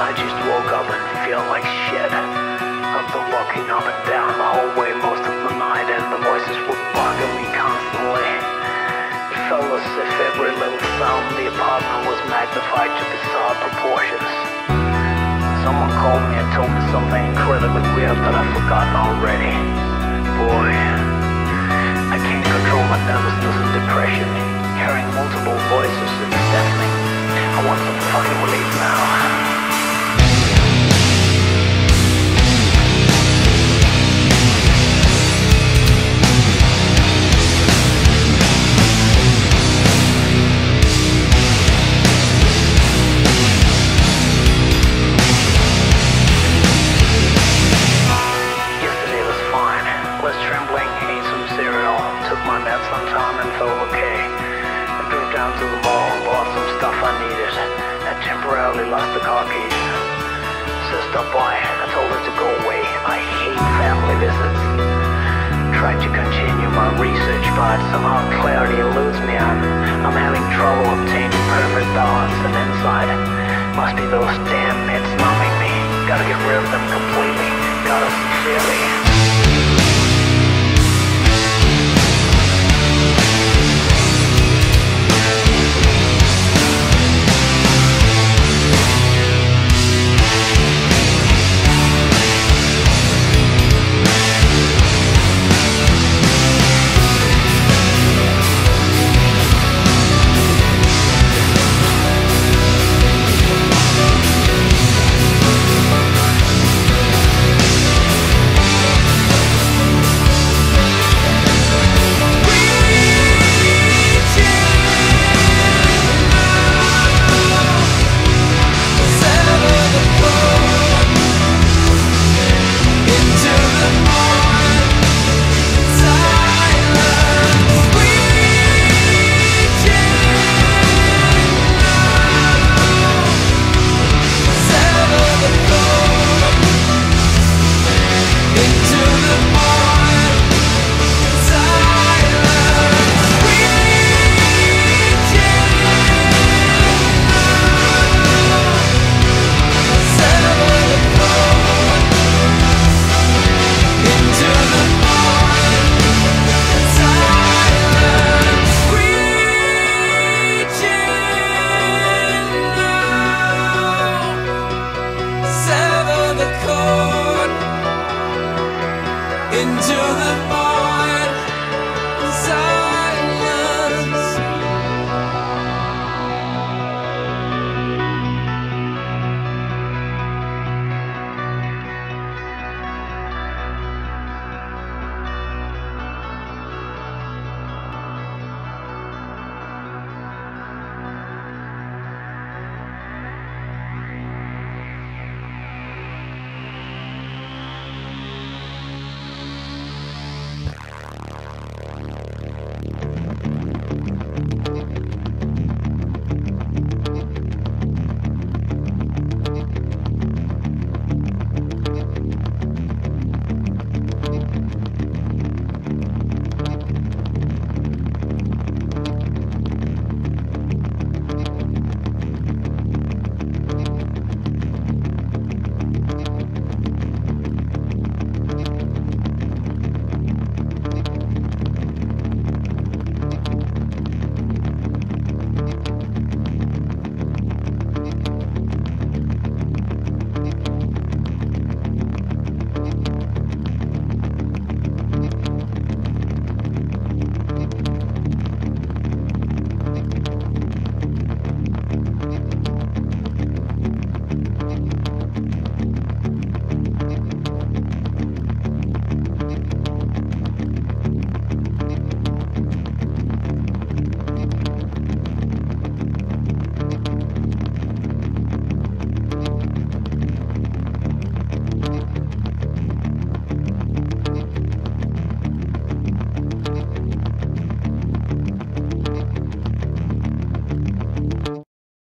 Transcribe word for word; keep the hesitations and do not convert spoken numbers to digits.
I just woke up and feel like shit. I've been walking up and down the hallway most of the night, and the voices were bugging me constantly. It felt as if every little sound in the apartment was magnified to bizarre proportions. Someone called me and told me something incredibly weird that I've forgotten already. Boy, I can't control my nervousness and depression. Hearing multiple voices is deafening. I want some fucking relief now. To the mall and bought some stuff I needed. I temporarily lost the car keys. Sis stopped by. I told her to go away. I hate family visits. Tried to continue my research, but somehow clarity eludes me, and I'm having trouble obtaining perfect balance and insight. Must be those damn meds numbing me. Gotta get rid of them completely. Gotta sincerely.